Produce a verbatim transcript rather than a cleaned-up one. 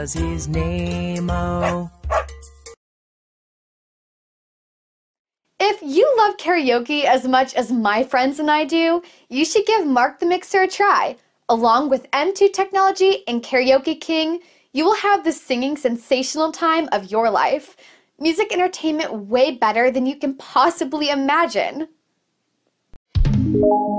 was his name-o. If you love karaoke as much as my friends and I do, you should give Mark the Mixer a try. Along with M two technology and Karaoke King, you will have the singing sensational time of your life. Music entertainment way better than you can possibly imagine.